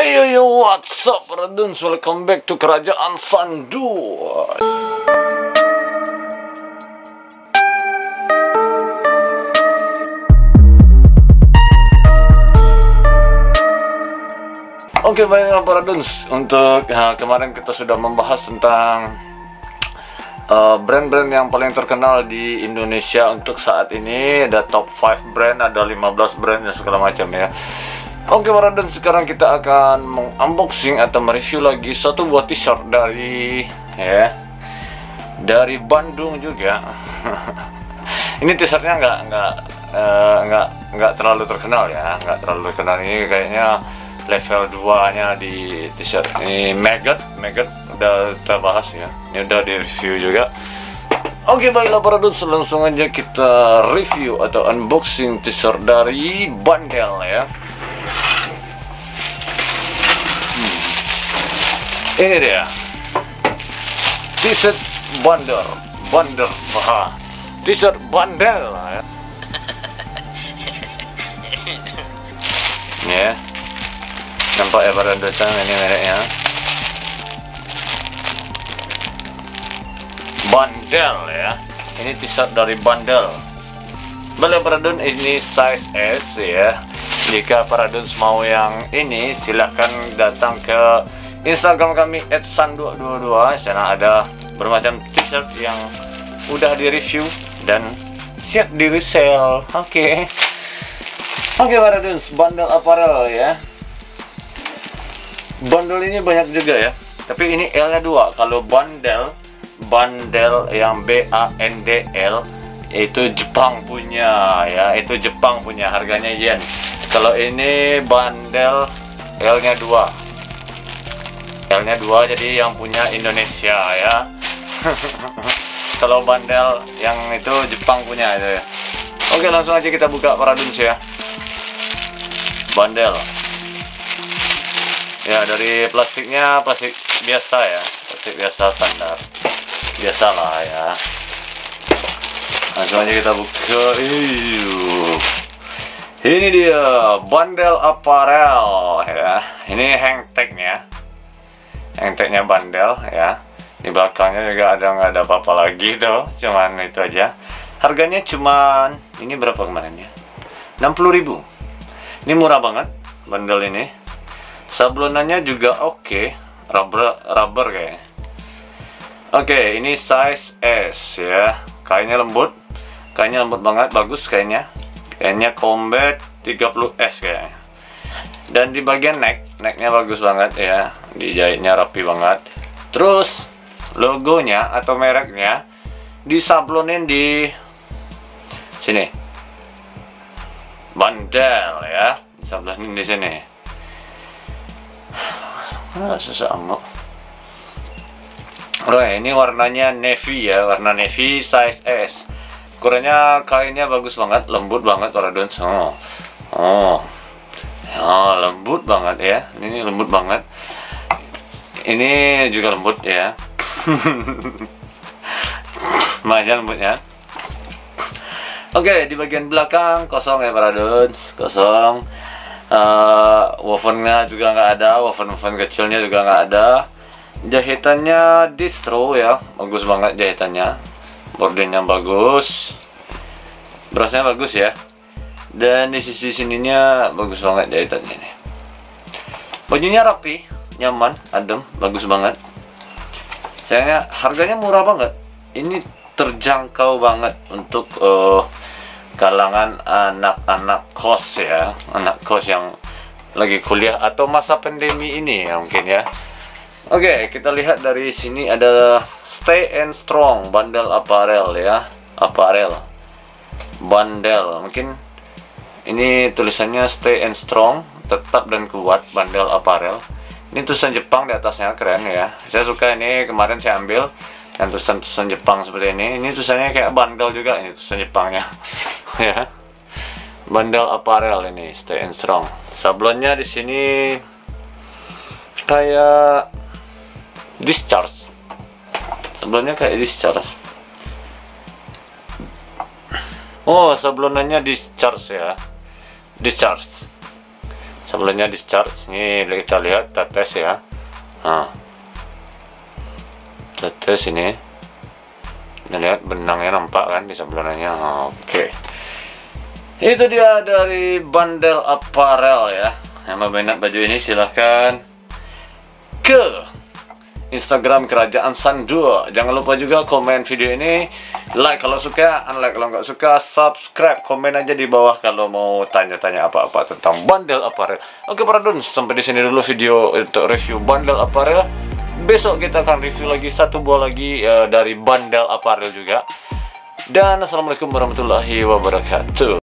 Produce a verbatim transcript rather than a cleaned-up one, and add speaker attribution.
Speaker 1: Hey yo yo, what's up Raduns, welcome back to Kerajaan Sandu. Oke, baiklah para Duns, untuk uh, kemarin kita sudah membahas tentang brand-brand uh, yang paling terkenal di Indonesia untuk saat ini. Ada top lima brand, ada lima belas brand dan segala macam ya. Oke para Duns, sekarang kita akan mengunboxing atau mereview lagi satu buah t-shirt dari ya dari Bandung juga. Ini t-shirtnya nggak nggak uh, nggak nggak terlalu terkenal ya, nggak terlalu terkenal. Ini kayaknya level dua nya di t-shirt. Ini Maggot, Maggot udah kita bahas ya. Ini udah di review juga. Oke, baiklah para Duns, langsung aja kita review atau unboxing t-shirt dari Bandel ya. Hmm. Ini dia t-shirt Bandel, Bandel, wah, t-shirt Bandel ya. Ya. Nampak ya para Duns, ini mereknya Bandel ya. Ini t-shirt dari Bandel. Boleh para Duns, ini size S ya. Jika para Duns mau yang ini, silahkan datang ke Instagram kami et sandu dua dua. Sana ada bermacam t-shirt yang udah di review dan siap di resell. Oke okay. Oke okay, para Duns, Bandel apparel ya. Bandel ini banyak juga ya, tapi ini L nya dua. Kalau Bandel, Bandel yang B A N D L itu Jepang punya ya, itu Jepang punya, harganya yen. Kalau ini Bandel L nya dua, L nya dua, jadi yang punya Indonesia ya. Kalau Bandel yang itu Jepang punya itu ya. Oke, langsung aja kita buka para Duns ya. Bandel ya, dari plastiknya plastik biasa ya, plastik biasa standar, biasalah ya. Langsung aja kita buka. Iyuh. Ini dia Bandel apparel ya. Ini hang tagnya, hang tagnya Bandel ya. Di belakangnya juga ada, nggak ada apa-apa lagi tuh, cuman itu aja. Harganya cuman ini berapa kemarin ya? enam puluh ribu. Ini murah banget Bandel ini. Sablonannya juga oke, okay. rubber rubber kayaknya. Oke, okay, ini size S ya. Kainnya lembut, kainnya lembut banget, bagus kayaknya. Kayaknya combat tiga puluh S kayaknya. Dan di bagian neck, necknya bagus banget ya. Dijahitnya rapi banget. Terus logonya atau mereknya disablonin di sini. Bandel ya, disablonin di sini. Ah, susah amat. Oh, ini warnanya navy ya, warna navy size S. Ukurannya, kainnya bagus banget, lembut banget para Duns. Oh, oh, oh, lembut banget ya. Ini lembut banget. Ini juga lembut ya. Lumayan lembutnya. Oke, di bagian belakang kosong ya para Duns, kosong. Uh, wovennya juga nggak ada, woven-woven kecilnya juga nggak ada. Jahitannya distro ya, bagus banget jahitannya, bordirnya bagus, brosnya bagus ya, dan di sisi sininya bagus banget jahitannya ini. Bajunya rapi, nyaman, adem, bagus banget. Sayangnya harganya murah banget. Ini terjangkau banget untuk uh, kalangan anak-anak kos ya, anak kos yang lagi kuliah atau masa pandemi ini ya mungkin ya. Oke, kita lihat dari sini ada Stay and Strong Bandel apparel ya, apparel Bandel. Mungkin ini tulisannya Stay and Strong, tetap dan kuat, Bandel apparel. Ini tulisan Jepang di atasnya, keren ya. Saya suka ini, kemarin saya ambil yang tulisan-tulisan Jepang seperti ini. Ini tulisannya kayak Bandel juga, ini tulisan Jepangnya. Ya, Bandel apparel ini Stay and Strong. Sablonnya di sini kayak discharge. Sablonnya kayak discharge. Oh, sablonannya discharge ya. Discharge. sebelumnya discharge. Ini kita lihat tetes ya. Nah, tetes ini, kita lihat benangnya nampak kan di sebelahnya. Oke, itu dia dari Bandel Apparel ya. Yang mau minat baju ini silahkan ke Instagram Kerajaan Sandur. Jangan lupa juga komen video ini, like kalau suka, unlike kalau nggak suka, subscribe, komen aja di bawah kalau mau tanya-tanya apa-apa tentang Bandel Apparel. Oke para duns, sampai di sini dulu video untuk review Bandel Apparel. Besok kita akan review lagi satu buah lagi uh, dari Bandel Apparel juga. Dan assalamualaikum warahmatullahi wabarakatuh.